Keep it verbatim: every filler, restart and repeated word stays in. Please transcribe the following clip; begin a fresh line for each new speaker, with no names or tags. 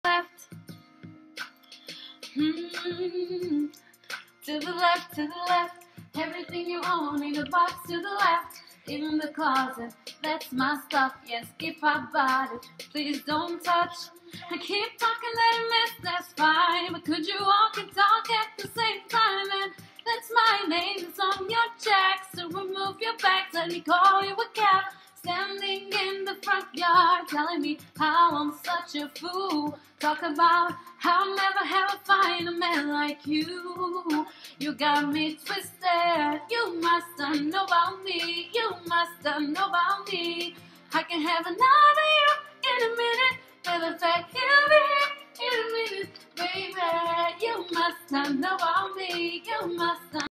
left. Hmm. To the left, to the left. Everything you own in a box to the left. Even the closet, that's my stuff. Yes, if I bought it, please don't touch. I keep talking that a mess, that's fine. But could you walk and talk at the same time? And that's my name, it's on your check. So remove your bags, let me call you a cab. Standing in the front yard, telling me how I'm such a fool. Talk about how I'll never ever find a man like you. You got me twisted. You must have know about me. You must have know about me. I can have another you in a minute. Matter of fact, you'll be here in a minute, baby. You must have know about me. You must have.